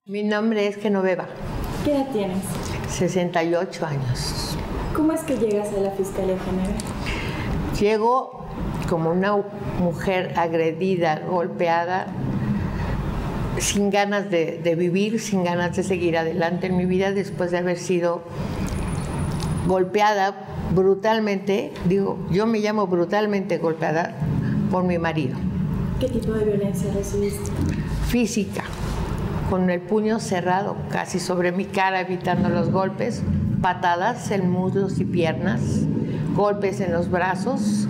Mi nombre es Genoveva. ¿Qué edad tienes? 68 años. ¿Cómo es que llegas a la Fiscalía General? Llego como una mujer agredida, golpeada, sin ganas de vivir, sin ganas de seguir adelante en mi vida después de haber sido golpeada brutalmente. Digo, yo me llamo brutalmente golpeada por mi marido. ¿Qué tipo de violencia recibiste? Física, con el puño cerrado casi sobre mi cara, evitando los golpes, patadas en muslos y piernas, golpes en los brazos.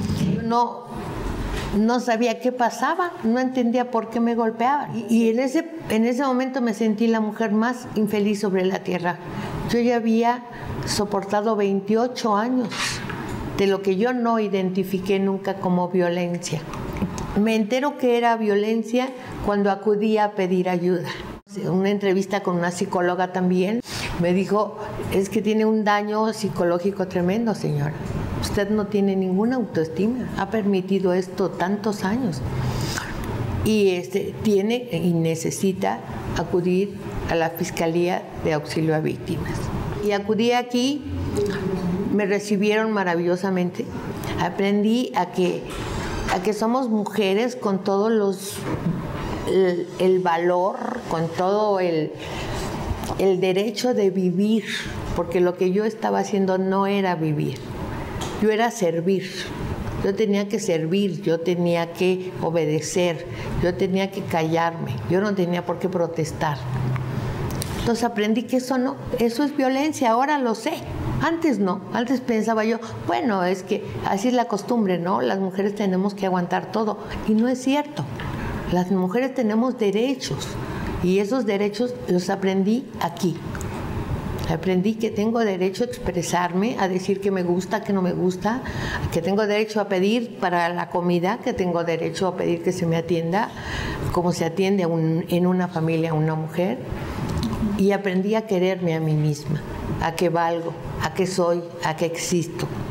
No sabía qué pasaba, no entendía por qué me golpeaba. Y en ese momento me sentí la mujer más infeliz sobre la tierra. Yo ya había soportado 28 años de lo que yo no identifiqué nunca como violencia. Me entero que era violencia cuando acudí a pedir ayuda. En una entrevista con una psicóloga también me dijo, es que tiene un daño psicológico tremendo, señora. Usted no tiene ninguna autoestima, ha permitido esto tantos años. Y tiene y necesita acudir a la Fiscalía de Auxilio a Víctimas. Y acudí aquí, me recibieron maravillosamente. Aprendí a que somos mujeres con todos el valor, con todo el derecho de vivir, porque lo que yo estaba haciendo no era vivir, yo era servir. Yo tenía que servir, yo tenía que obedecer, yo tenía que callarme, yo no tenía por qué protestar. Entonces aprendí que eso es violencia, ahora lo sé. Antes no, antes pensaba yo, bueno, es que así es la costumbre, ¿no? Las mujeres tenemos que aguantar todo. Y no es cierto. Las mujeres tenemos derechos y esos derechos los aprendí aquí. Aprendí que tengo derecho a expresarme, a decir que me gusta, que no me gusta, que tengo derecho a pedir para la comida, que tengo derecho a pedir que se me atienda como se atiende en una familia a una mujer. Y aprendí a quererme a mí misma, a que valgo, a que soy, a que existo.